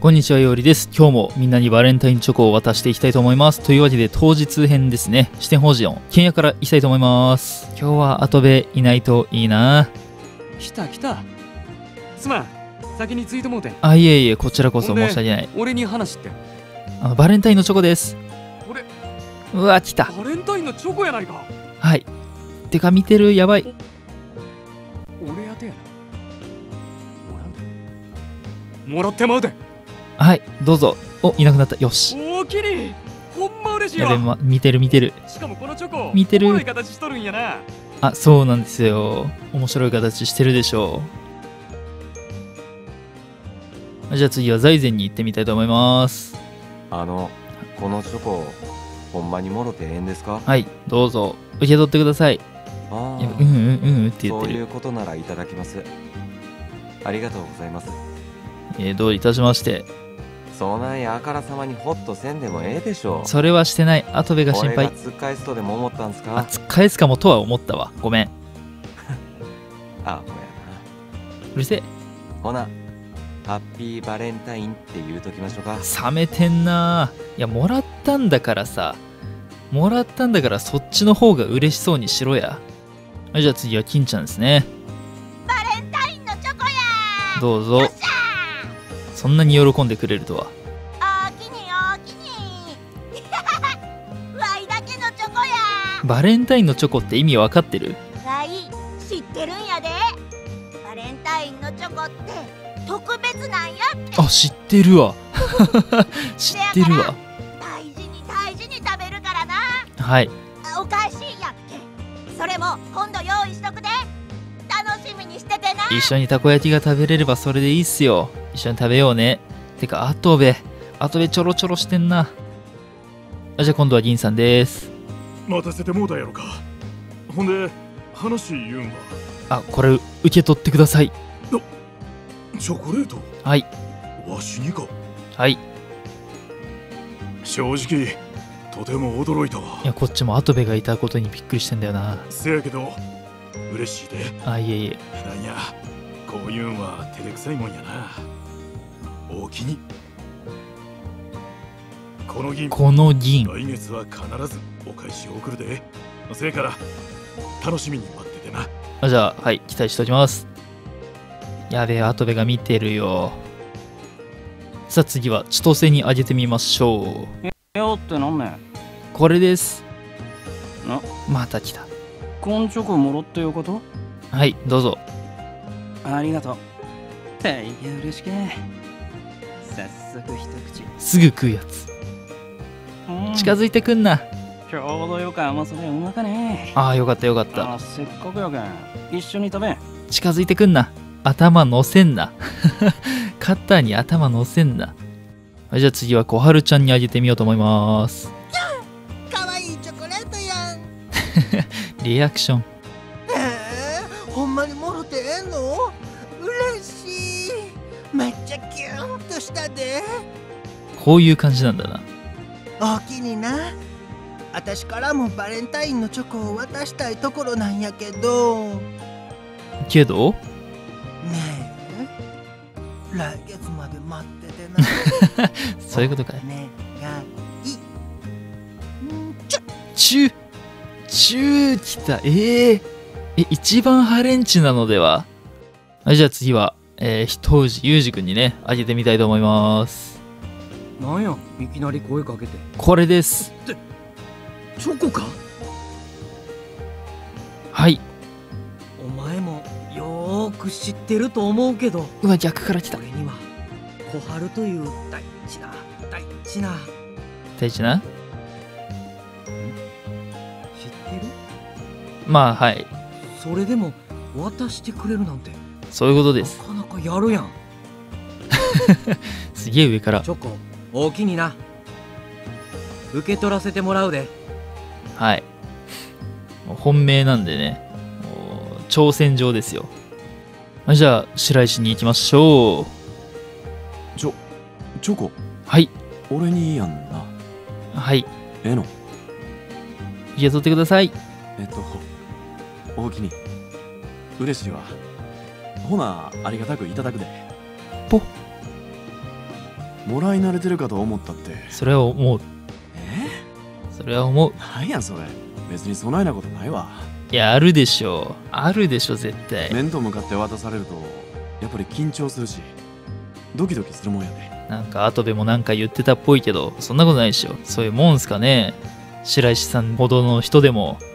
こんにちは、ようりです。今日もみんなにバレンタインチョコを渡していきたいと思います。というわけで当日編ですね。四天王寺の剣屋からいきたいと思います。今日は後部いないといいな。 来た。すまん、先についてもうてん。 あ、いえいえ、こちらこそ申し訳ない。 俺に話ってバレンタインのチョコです。 これうわ、来た。 バレンタインのチョコやないか。 はい。てか見てる、やばい。 俺やてやな。もらってまうで。 はい、どうぞ。お、いなくなった。よし。 おおきに、ほんま嬉しいやべ、 わ。 見てる。 しかもこのチョコ見てるおもろい形しとるんやな。 あ、そうなんですよ。面白い形してるでしょう。じゃあ次は財前に行ってみたいと思います。 このチョコほんまにもろてええんですか？ はい、どうぞ受け取ってください。 ああ、 いやうんって言ってる。 そういうことならいただきます。ありがとうございます。 どういたしまして。 そないあからさまにホッとせんでもええでしょう。 それはしてない。後部が心配。 俺が突っ返すとでも思ったんすか？ 突っ返すかもとは思ったわ。ごめん。 あ、ほやな。 うるせえ。 ほな、ハッピーバレンタインって言うときましょうか。 冷めてんな。いや、もらったんだからさ。もらったんだからそっちの方が嬉しそうにしろや。はい、じゃあ次は金ちゃんですね。 バレンタインのチョコやー。 どうぞ。 よっしゃそんなに喜んでくれるとは。 ー。おおきにわいだけのチョコやバレンタインのチョコって意味わかってる？ ー。わい知ってるんやで。バレンタインのチョコって特別なんやって。 あ、知ってるわ。知ってるわ。 大事に食べるからな。 はい。 お返しやっけ。それも今度用意しとくで。楽しみにしててな。 一緒にたこ焼きが食べれればそれでいいっすよ。一緒に食べようね。てか、後部ちょろちょろしてんな。じゃあ今度は銀さんです。 待たせてもうたやろか。ほんで話言うんは。 あ、これ受け取ってください。 チョコレートはい。 わしにか。 はい。 正直とても驚いたわ。 いや、こっちも後部がいたことにびっくりしてんだよな。 せやけど嬉しいで。 あ、いえいえ。 なんや、こういうんは照れくさいもんやな。おおきに。この銀来月は必ずお返しを送るで。せやから楽しみに待っててな。 じゃあ、はい、期待しておきます。やべえ、後部が見てるよ。さあ次は千歳にあげてみましょう。 よってなんねん。 これです。 な、 また来た。 こんチョコもろってよこと？ はい、どうぞ。 ありがとう。大変嬉しけ。早速一口。 すぐ食うやつ。近づいてくんな。 ちょうどよく甘さでうまかね。 ああ、よかったよかった。 せっかくやけん一緒に食べん。 近づいてくんな。頭乗せんな。カッターに頭乗せんな。はい、じゃあ次は小春ちゃんにあげてみようと思います。 かわいいチョコレートやん。 リアクション。 ほんまにもろてええの？嬉しい。めっちゃキュンとしたで。 こういう感じなんだな。 おおきにな。あたしからもバレンタインのチョコを渡したいところなんやけど。 けどねえ、来月まで待っててな。 そういうことかい。 ねがい。 チューきた。一番ハレンチなのでは。はい、じゃあ次は、一氏ゆうじくんにね、あげてみたいと思います。 なんや、いきなり声かけて。 これです。 チョコか？ はい。 お前もよーく知ってると思うけど。 うわ、逆から来た。 俺には小春という大事な大事な？ 知ってる？ まあ、はい。 それでも渡してくれるなんてそういうことです。 なかなかやるやん。 すげえ上から。 チョコ大きにな。受け取らせてもらうで。 はい。もう本命なんでね、もう挑戦状ですよ。じゃあ白石に行きましょう。 チョコはい。 俺にやんな。 はい。 ええの？ 受け取ってください。 おおきに嬉しいわ。ほなありがたくいただくで。 ポもらい慣れてるかと思ったって。 それは思う。それは思う。 なんやそれ。別に備えなことないわ。 いや、あるでしょう。あるでしょ、絶対。 面と向かって渡されるとやっぱり緊張するしドキドキするもんやで。 なんか後でもなんか言ってたっぽいけど、そんなことないでしょ。そういうもんすかね。白石さんほどの人でも